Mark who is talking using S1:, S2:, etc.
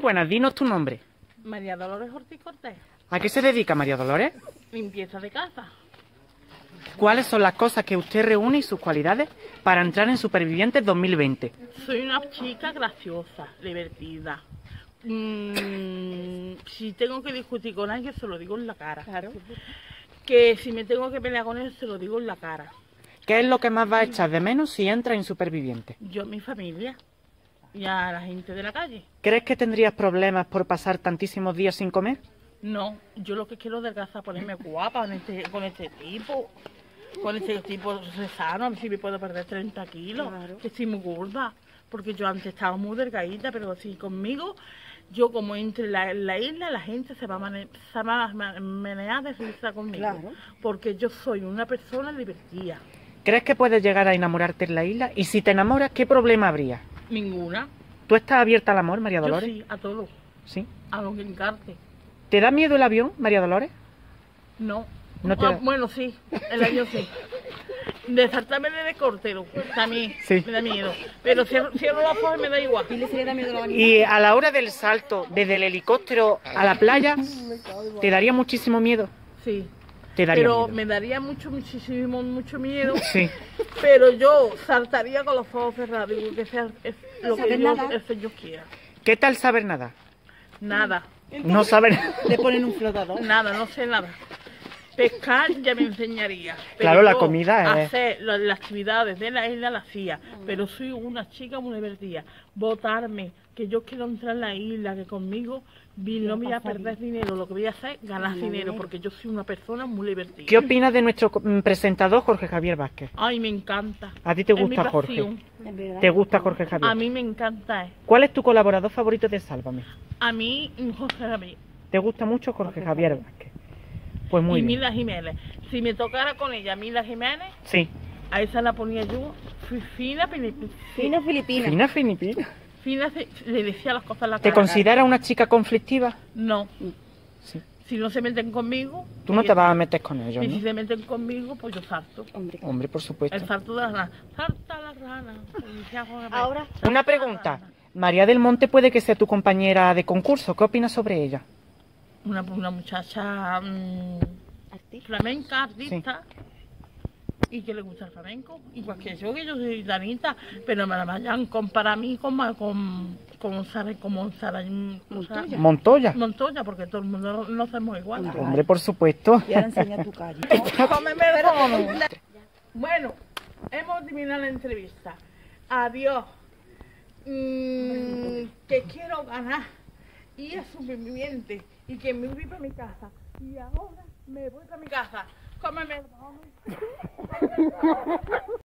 S1: buenas, dinos tu nombre.
S2: María Dolores Ortiz Cortés.
S1: ¿A qué se dedica María Dolores?
S2: Limpieza de casa.
S1: ¿Cuáles son las cosas que usted reúne y sus cualidades para entrar en Supervivientes 2020?
S2: Soy una chica graciosa, divertida. Si tengo que discutir con alguien, se lo digo en la cara.
S3: Claro.
S2: Que si me tengo que pelear con él, se lo digo en la cara.
S1: ¿Qué es lo que más va a echar de menos si entra en Supervivientes?
S2: Yo, mi familia y a la gente de la calle.
S1: ¿Crees que tendrías problemas por pasar tantísimos días sin comer?
S2: No, yo lo que quiero es adelgazar, ponerme guapa con este tipo. Con este tipo sano, a ver si me puedo perder 30 kilos.
S3: Claro.
S2: Que estoy muy gorda. Porque yo antes estaba muy delgadita, pero si conmigo, yo como entre la isla, la gente se va a menear de risa conmigo.
S3: Claro.
S2: Porque yo soy una persona divertida.
S1: ¿Crees que puedes llegar a enamorarte en la isla? Y si te enamoras, ¿qué problema habría?
S2: Ninguna.
S1: ¿Tú estás abierta al amor, María
S2: Yo
S1: Dolores?
S2: sí, a todo.
S1: Sí.
S2: A lo que encarte.
S1: ¿Te da miedo el avión, María Dolores?
S2: No.
S1: No te da-
S2: Bueno, sí, el año sí. De saltarme de cortero, también
S1: Sí.
S2: me da miedo. Pero cierro los ojos y me da igual.
S3: Dile si le da miedo a la
S1: Y a la hora del salto desde el helicóptero a la playa, ¿te daría muchísimo miedo?
S2: Sí.
S1: Te daría
S2: Pero
S1: miedo.
S2: me daría mucho miedo.
S1: Sí.
S2: Pero yo saltaría con los ojos cerrados. Digo que sea lo que
S3: ¿Sabes
S2: Dios,
S3: nadar?
S2: el Señor quiera.
S1: ¿Qué tal saber nada?
S2: Nada,
S1: No saber.
S3: Le ponen un flotador.
S2: nada, no sé nada. Pescar ya me enseñaría. Pero
S1: Claro, la
S2: yo
S1: comida es-
S2: hacer las actividades de la isla las hacía. Pero soy una chica muy divertida. Votarme, que yo quiero entrar en la isla, que conmigo no me voy a perder dinero. Lo que voy a hacer es ganar dinero, porque yo soy una persona muy divertida.
S1: ¿Qué opinas de nuestro presentador Jorge Javier Vázquez?
S2: Ay, me encanta.
S1: ¿A ti te
S2: Es mi
S1: gusta Jorge?
S2: pasión.
S3: Es verdad.
S1: ¿Te gusta Jorge
S2: A
S1: Javier?
S2: mí me encanta.
S1: ¿Cuál es tu colaborador favorito de Sálvame?
S2: A mí, José Javier.
S1: ¿Te gusta mucho Jorge Javier Vázquez? Pues muy
S2: Y
S1: bien.
S2: Mila Jiménez. Si me tocara con ella, Mila Jiménez,
S1: Sí.
S2: a esa la ponía yo fina,
S3: Fino filipina.
S1: Fina Filipina.
S2: fina, le decía las cosas en la
S1: ¿Te
S2: cara.
S1: consideras una chica conflictiva?
S2: No.
S1: Sí.
S2: Si no se meten conmigo...
S1: Tú no
S2: pues
S1: te vas a meter con ellos,
S2: Y si
S1: ¿no?
S2: se meten conmigo, pues yo salto.
S3: Hombre.
S1: Hombre, por supuesto.
S2: El salto de la rana. Salta la rana.
S3: Ahora,
S1: Una pregunta. María del Monte puede que sea tu compañera de concurso. ¿Qué opinas sobre ella?
S2: Una muchacha
S3: artista.
S2: flamenca, artista, y que le gusta el flamenco, igual que yo soy gitanita, pero me la vayan comparar a mí con Sara,
S3: Montoya.
S1: Montoya.
S2: Montoya, porque todo el mundo no hacemos igual.
S3: Claro.
S1: Hombre, por supuesto.
S3: Y ahora enseña tu calle.
S2: Cómeme el bono. Bueno, hemos terminado la entrevista. Adiós. Que quiero ganar. Y es superviviente. Y que me voy para mi casa. Y ahora me voy para mi casa. Cómeme el bono.